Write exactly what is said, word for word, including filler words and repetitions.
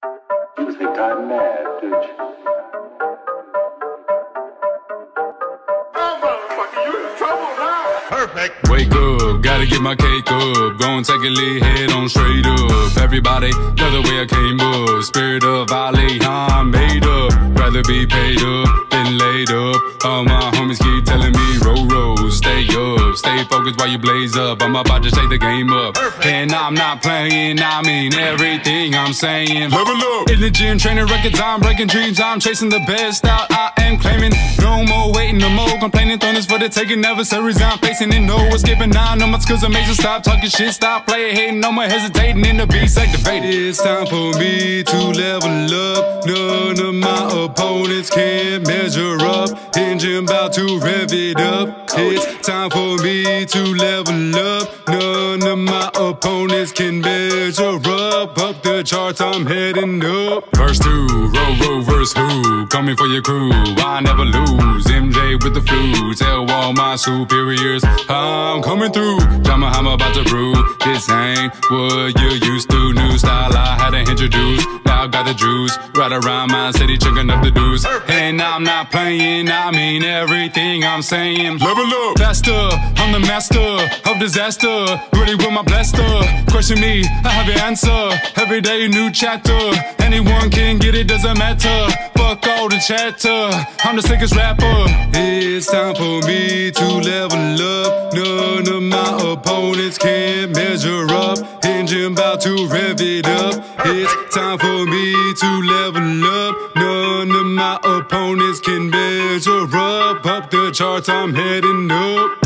You think I'm mad, don't you? Oh, motherfucker, you in trouble now. Perfect. Wake up, gotta get my cake up. Gon' take a lead, head on straight up. Everybody, love the way I came up. Spirit of Ali, I'm made up. Rather be paid up than laid up. All my homies keep telling me, roll, roll, stay up. Stay focused while you blaze up. I'm about to shake the game up. Perfect. And I'm not playing, I mean everything I'm saying. Level up. In the gym, training records, I'm breaking dreams. I'm chasing the best out, I am claiming. No more waiting, no more complaining. Throwing this for the taking, adversaries I'm facing. And no one skipping nine, no my skills amazing. Stop talking shit, stop playing, hating, no more hesitating. In the beats activated. It's time for me to level up. None of my opponents can measure up. Engine about to rev it up. It's time for me to level up. None of my opponents can measure up. Up the charts, I'm heading up. Verse two, row, row, verse who? Coming for your crew, I never lose. M J with the flu, tell all my superiors I'm coming through. Drama, I'm about to brew. This ain't what you used to. New style I had to introduce. Now I got the juice, right around my city, checking up the dues. And I'm not playing, I mean everything I'm saying. Level up, faster, I'm the master of disaster. Ready with my blaster, question me, I have your answer. Every day a new chapter, anyone can get it, doesn't matter. Fuck all the chatter, I'm the sickest rapper. It's time for me to level up. None of my opponents can measure up. Engine about to rev it up. It's time for me to level up. None of my opponents can measure up. Up the charts, I'm heading up.